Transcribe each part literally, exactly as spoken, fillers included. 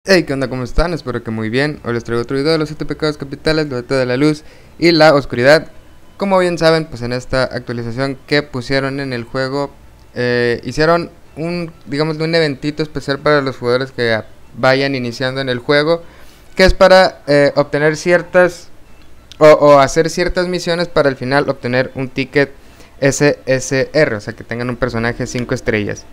Hey, ¿qué onda? ¿Cómo están? Espero que muy bien. Hoy les traigo otro video de los siete pecados capitales, la de la luz y la oscuridad. Como bien saben, pues en esta actualización que pusieron en el juego, eh, hicieron un, digamos, un eventito especial para los jugadores que vayan iniciando en el juego, que es para eh, obtener ciertas o, o hacer ciertas misiones para al final obtener un ticket S S R, o sea que tengan un personaje cinco estrellas.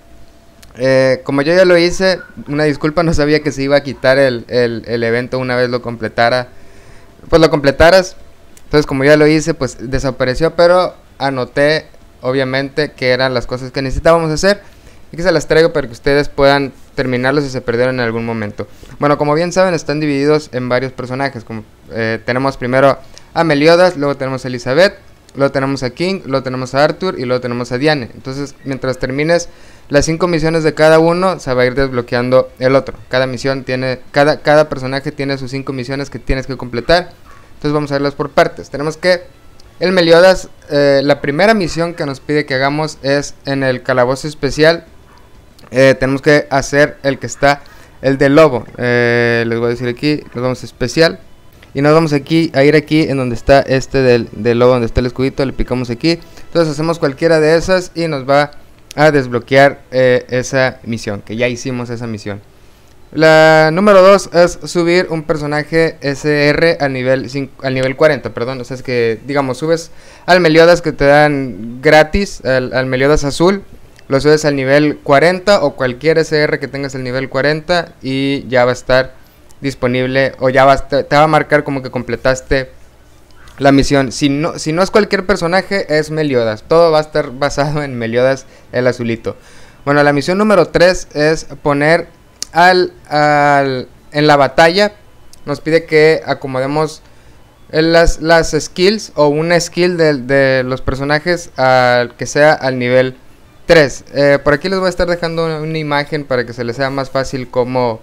Eh, como yo ya lo hice, una disculpa, no sabía que se iba a quitar el, el, el evento una vez lo completara. Pues lo completaras. Entonces como ya lo hice, pues desapareció, pero anoté obviamente que eran las cosas que necesitábamos hacer y que se las traigo para que ustedes puedan terminarlos si se perdieron en algún momento. Bueno, como bien saben, están divididos en varios personajes. Como eh, tenemos primero a Meliodas, luego tenemos a Elizabeth, luego tenemos a King, luego tenemos a Arthur y luego tenemos a Diane. Entonces mientras termines las cinco misiones de cada uno, se va a ir desbloqueando el otro. Cada misión tiene, cada, cada personaje tiene sus cinco misiones que tienes que completar. Entonces vamos a verlas por partes. Tenemos que el Meliodas, eh, la primera misión que nos pide que hagamos es en el calabozo especial. Eh, tenemos que hacer el que está, el del lobo. Eh, les voy a decir aquí, nos vamos a especial. Y nos vamos aquí a ir aquí en donde está este del, del lobo, donde está el escudito, le picamos aquí. Entonces hacemos cualquiera de esas y nos va a desbloquear eh, esa misión, que ya hicimos esa misión. La número dos es subir un personaje S R al nivel cinco, al nivel cuarenta, perdón. O sea, es que, digamos, subes al Meliodas que te dan gratis, al, al Meliodas azul, lo subes al nivel cuarenta o cualquier S R que tengas al nivel cuarenta y ya va a estar disponible, o ya va a, te, te va a marcar como que completaste la misión. Si no, si no es cualquier personaje, es Meliodas. Todo va a estar basado en Meliodas el azulito. Bueno, la misión número tres es poner al, al en la batalla. Nos pide que acomodemos las, las skills o una skill de, de los personajes al que sea al nivel tres. Eh, por aquí les voy a estar dejando una, una imagen para que se les sea más fácil cómo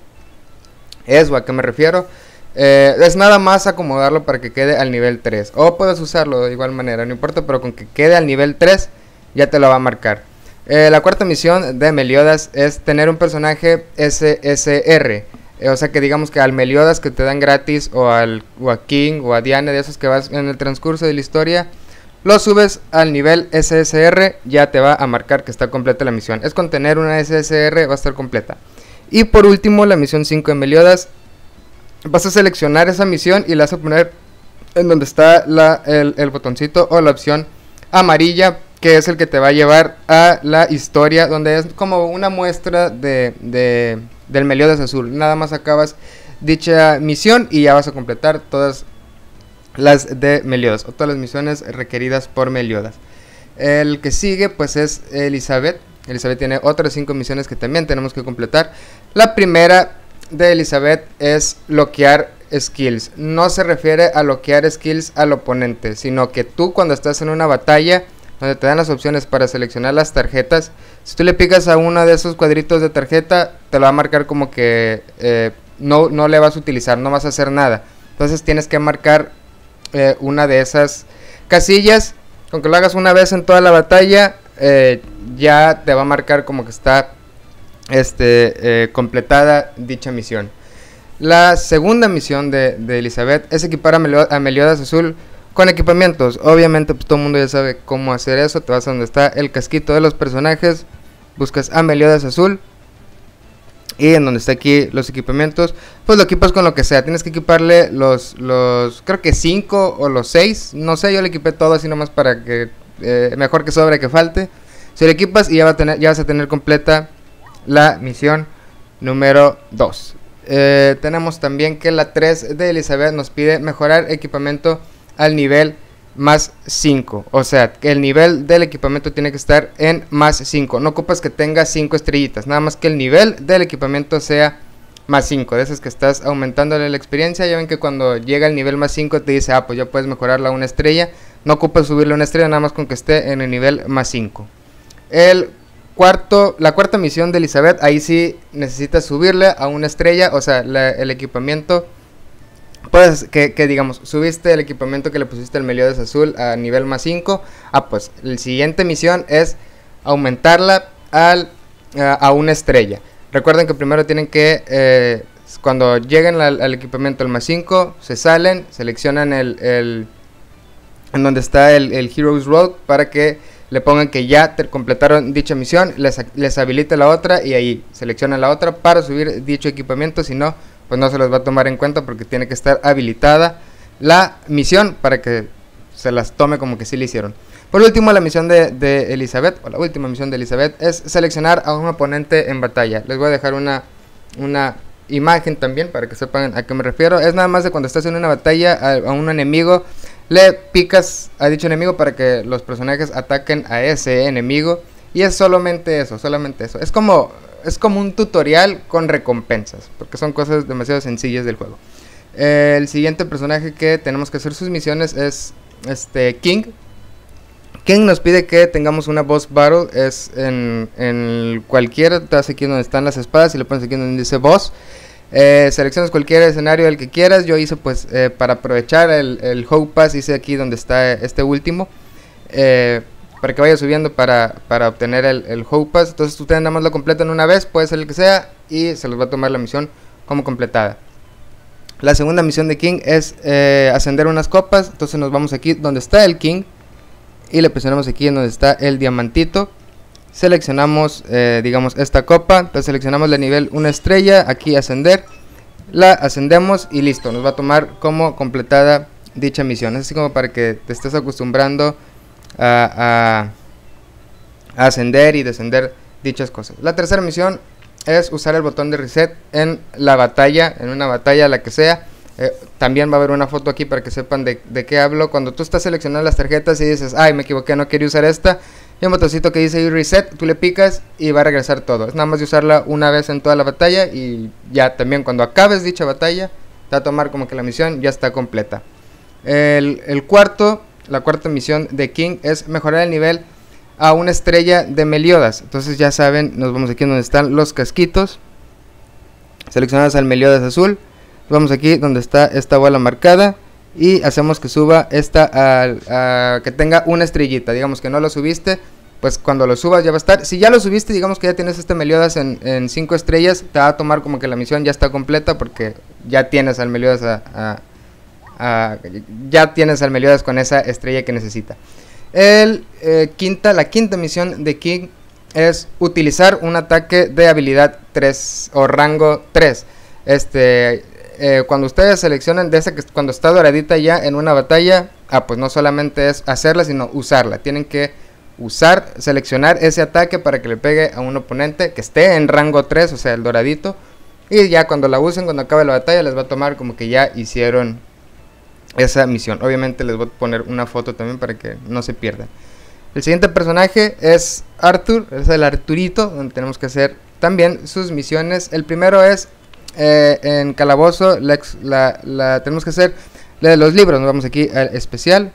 es o a qué me refiero. Eh, es nada más acomodarlo para que quede al nivel tres. O puedes usarlo de igual manera, no importa, pero con que quede al nivel tres ya te lo va a marcar. Eh, la cuarta misión de Meliodas es tener un personaje S S R. Eh, o sea que digamos que al Meliodas que te dan gratis, o, al, o a King o a Diane, de esos que vas en el transcurso de la historia, lo subes al nivel S S R, ya te va a marcar que está completa la misión. Es con tener una S S R va a estar completa. Y por último, la misión cinco de Meliodas. Vas a seleccionar esa misión y la vas a poner en donde está la, el, el botoncito o la opción amarilla, que es el que te va a llevar a la historia, donde es como una muestra de, de, del Meliodas azul. Nada más acabas dicha misión y ya vas a completar todas las de Meliodas, o todas las misiones requeridas por Meliodas. El que sigue pues es Elizabeth. Elizabeth tiene otras cinco misiones que también tenemos que completar. La primera de Elizabeth es bloquear skills. No se refiere a bloquear skills al oponente, sino que tú cuando estás en una batalla donde te dan las opciones para seleccionar las tarjetas, si tú le picas a uno de esos cuadritos de tarjeta, te lo va a marcar como que eh, no, no le vas a utilizar, no vas a hacer nada. Entonces tienes que marcar eh, una de esas casillas. Con que lo hagas una vez en toda la batalla, eh, ya te va a marcar como que está Este, eh, completada dicha misión. La segunda misión de, de Elizabeth es equipar a, Melio a Meliodas azul con equipamientos. Obviamente pues todo el mundo ya sabe cómo hacer eso. Te vas a donde está el casquito de los personajes, buscas a Meliodas azul y en donde está aquí los equipamientos, pues lo equipas con lo que sea. Tienes que equiparle los, los creo que cinco o los seis, no sé, yo le equipé todo así nomás para que eh, mejor que sobre que falte. Si lo equipas y ya, va a tener, ya vas a tener completa la misión número dos. Eh, tenemos también que la tres de Elizabeth nos pide mejorar equipamiento al nivel más cinco. O sea, que el nivel del equipamiento tiene que estar en más cinco. No ocupas que tenga cinco estrellitas, nada más que el nivel del equipamiento sea más cinco. De esas que estás aumentándole la experiencia. Ya ven que cuando llega el nivel más cinco te dice, ah, pues ya puedes mejorarla a una estrella. No ocupas subirle una estrella, nada más con que esté en el nivel más cinco. El Cuarto, la cuarta misión de Elizabeth, ahí sí necesitas subirle a una estrella, o sea, la, el equipamiento, pues que, que digamos, subiste el equipamiento que le pusiste al Meliodas azul a nivel más cinco, ah, pues la siguiente misión es aumentarla al, a, a una estrella. Recuerden que primero tienen que eh, Cuando lleguen al, al equipamiento el más cinco, se salen, seleccionan el, el en donde está el, el Heroes Road para que le pongan que ya te completaron dicha misión, les, les habilite la otra y ahí seleccionan la otra para subir dicho equipamiento. Si no, pues no se los va a tomar en cuenta porque tiene que estar habilitada la misión para que se las tome como que sí le hicieron. Por último, la misión de, de Elizabeth, o la última misión de Elizabeth, es seleccionar a un oponente en batalla. Les voy a dejar una, una imagen también para que sepan a qué me refiero. Es nada más de cuando estás en una batalla a, a un enemigo, le picas a dicho enemigo para que los personajes ataquen a ese enemigo. Y es solamente eso, solamente eso. Es como, es como un tutorial con recompensas, porque son cosas demasiado sencillas del juego. Eh, el siguiente personaje que tenemos que hacer sus misiones es este King. King nos pide que tengamos una boss battle. Es en, en cualquiera, te das aquí donde están las espadas y le pones aquí donde dice boss. Eh, seleccionas cualquier escenario del que quieras. Yo hice pues eh, para aprovechar el, el Hope Pass, hice aquí donde está este último, eh, para que vaya subiendo para, para obtener el, el Hope Pass. Entonces ustedes nada más lo completan una vez, puede ser el que sea, y se los va a tomar la misión como completada. La segunda misión de King es eh, ascender unas copas. Entonces nos vamos aquí donde está el King y le presionamos aquí en donde está el diamantito. Seleccionamos eh, digamos esta copa, entonces seleccionamos la nivel una estrella, aquí ascender, la ascendemos y listo, nos va a tomar como completada dicha misión. Es así como para que te estés acostumbrando a, a, a ascender y descender dichas cosas. La tercera misión es usar el botón de reset en la batalla, en una batalla la que sea. Eh, también va a haber una foto aquí para que sepan de, de qué hablo. Cuando tú estás seleccionando las tarjetas y dices, ay, me equivoqué, no quería usar esta, hay un botoncito que dice ahí reset, tú le picas y va a regresar todo. Es nada más de usarla una vez en toda la batalla y ya también cuando acabes dicha batalla te va a tomar como que la misión ya está completa. El, el cuarto, la cuarta misión de King es mejorar el nivel a una estrella de Meliodas. Entonces ya saben, nos vamos aquí donde están los casquitos, seleccionamos al Meliodas azul, vamos aquí donde está esta bola marcada y hacemos que suba esta a, a que tenga una estrellita. Digamos que no lo subiste, pues cuando lo subas ya va a estar. Si ya lo subiste, digamos que ya tienes este Meliodas en cinco estrellas, te va a tomar como que la misión ya está completa porque ya tienes al Meliodas a, a, a, ya tienes al Meliodas con esa estrella que necesita. El eh, quinta, la quinta misión de King es utilizar un ataque de habilidad tres o rango tres. Este Eh, cuando ustedes seleccionan de esa que cuando está doradita ya en una batalla, ah, pues no solamente es hacerla, sino usarla. Tienen que usar, seleccionar ese ataque para que le pegue a un oponente que esté en rango tres, o sea, el doradito. Y ya cuando la usen, cuando acabe la batalla, les va a tomar como que ya hicieron esa misión. Obviamente les voy a poner una foto también para que no se pierdan. El siguiente personaje es Arthur, es el Arturito, donde tenemos que hacer también sus misiones. El primero es Eh, en calabozo, la, la, la tenemos que hacer la de los libros. Nos vamos aquí al especial,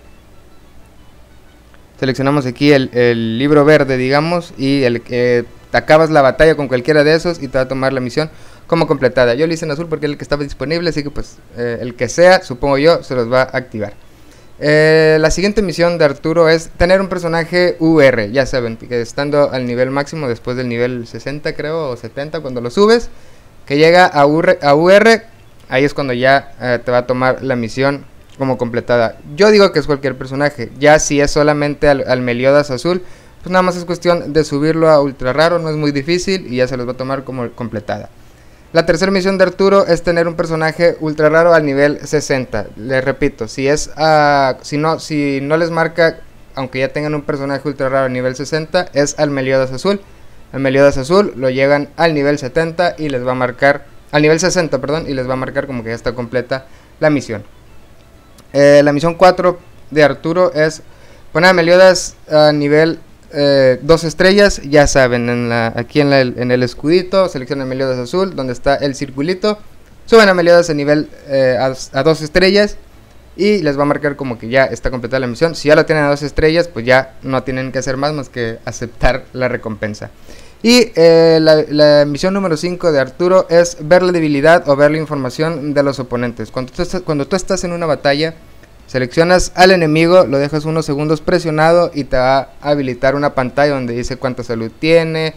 seleccionamos aquí el, el libro verde, digamos, y el que eh, te acabas la batalla con cualquiera de esos y te va a tomar la misión como completada. Yo lo hice en azul porque es el que estaba disponible, así que pues eh, el que sea, supongo yo, se los va a activar. Eh, la siguiente misión de Arturo es tener un personaje U R. Ya saben, que estando al nivel máximo después del nivel sesenta creo, o setenta, cuando lo subes, que llega a U R, a U R, ahí es cuando ya eh, te va a tomar la misión como completada. Yo digo que es cualquier personaje. Ya si es solamente al, al Meliodas azul, pues nada más es cuestión de subirlo a ultra raro, no es muy difícil y ya se los va a tomar como completada. La tercera misión de Arturo es tener un personaje ultra raro al nivel sesenta. Les repito, si es uh, si no si no les marca, aunque ya tengan un personaje ultra raro al nivel sesenta, es al Meliodas azul. El Meliodas azul lo llegan al nivel setenta y les va a marcar, al nivel sesenta, perdón, y les va a marcar como que ya está completa la misión. Eh, la misión cuatro de Arturo es poner a Meliodas a nivel eh, dos estrellas. Ya saben, en la, aquí en, la, en el escudito seleccionan Meliodas azul, donde está el circulito, suben a Meliodas a nivel eh, a, a dos estrellas y les va a marcar como que ya está completada la misión. Si ya lo tienen a dos estrellas, pues ya no tienen que hacer más más que aceptar la recompensa. Y eh, la, la misión número cinco de Arturo es ver la debilidad o ver la información de los oponentes. Cuando tú, estás, cuando tú estás en una batalla, seleccionas al enemigo, lo dejas unos segundos presionado y te va a habilitar una pantalla donde dice cuánta salud tiene,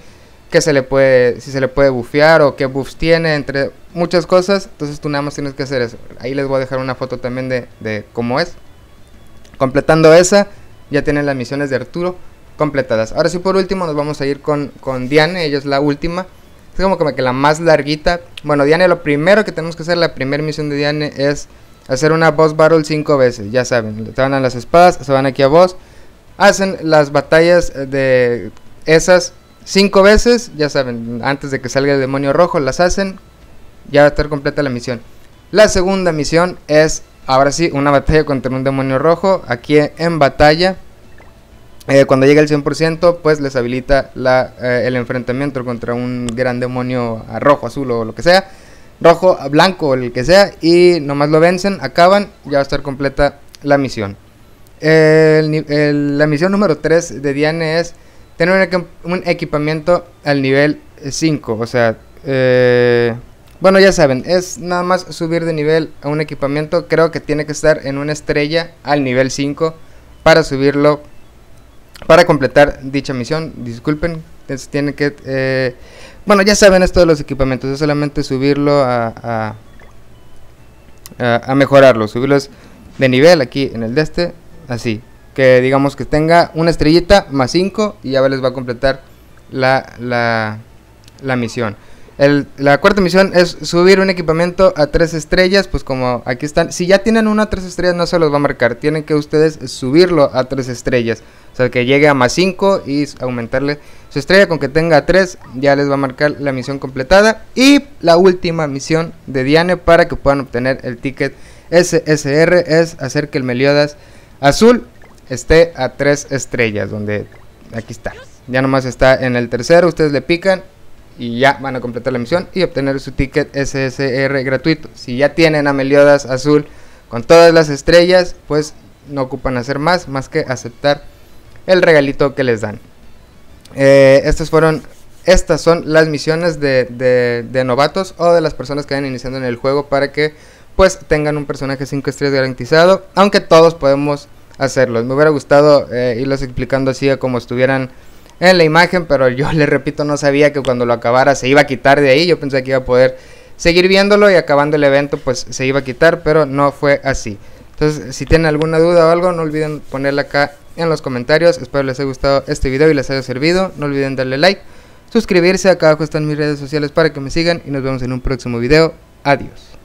que se le puede, si se le puede bufear o qué buffs tiene, entre muchas cosas. Entonces tú nada más tienes que hacer eso. Ahí les voy a dejar una foto también de, de cómo es. Completando esa, ya tienen las misiones de Arturo completadas. Ahora sí, por último nos vamos a ir con, con Diane. Ella es la última, es como, como que la más larguita. Bueno, Diane, lo primero que tenemos que hacer, la primera misión de Diane es hacer una boss battle cinco veces. Ya saben, se van a las espadas, se van aquí a boss, hacen las batallas de esas cinco veces, ya saben, antes de que salga el demonio rojo, las hacen, ya va a estar completa la misión. La segunda misión es, ahora sí, una batalla contra un demonio rojo, aquí en batalla. Eh, cuando llegue el cien por ciento, pues les habilita la, eh, el enfrentamiento contra un gran demonio rojo, azul o lo que sea, rojo, blanco o el que sea, y nomás lo vencen, acaban, ya va a estar completa la misión. El, el, la misión número tres de Diane es tener un, un equipamiento al nivel cinco, o sea, eh, bueno, ya saben, es nada más subir de nivel a un equipamiento. Creo que tiene que estar en una estrella al nivel cinco para subirlo, para completar dicha misión. Disculpen, tiene que, eh, bueno, ya saben esto de los equipamientos, es solamente subirlo a, a, a, a mejorarlo, subirlos de nivel aquí en el de este, así. Que digamos que tenga una estrellita más cinco y ya les va a completar la, la, la misión. El, la cuarta misión es subir un equipamiento a tres estrellas, pues como aquí están. Si ya tienen una a tres estrellas no se los va a marcar, tienen que ustedes subirlo a tres estrellas. O sea, que llegue a más cinco y aumentarle su estrella. Con que tenga tres ya les va a marcar la misión completada. Y la última misión de Diane para que puedan obtener el ticket S S R es hacer que el Meliodas azul esté a tres estrellas, donde aquí está, ya nomás está en el tercero, ustedes le pican y ya van a completar la misión y obtener su ticket S S R gratuito. Si ya tienen a Meliodas azul con todas las estrellas, pues no ocupan hacer más, más que aceptar el regalito que les dan. Eh, estas fueron, estas son las misiones de, de, de novatos o de las personas que van iniciando en el juego para que pues tengan un personaje cinco estrellas garantizado, aunque todos podemos hacerlos. Me hubiera gustado eh, irlos explicando así como estuvieran en la imagen, pero yo les repito, no sabía que cuando lo acabara se iba a quitar de ahí. Yo pensé que iba a poder seguir viéndolo y acabando el evento pues se iba a quitar, pero no fue así. Entonces, si tienen alguna duda o algo, no olviden ponerla acá en los comentarios. Espero les haya gustado este video y les haya servido. No olviden darle like, suscribirse, acá abajo están mis redes sociales para que me sigan y nos vemos en un próximo video. Adiós.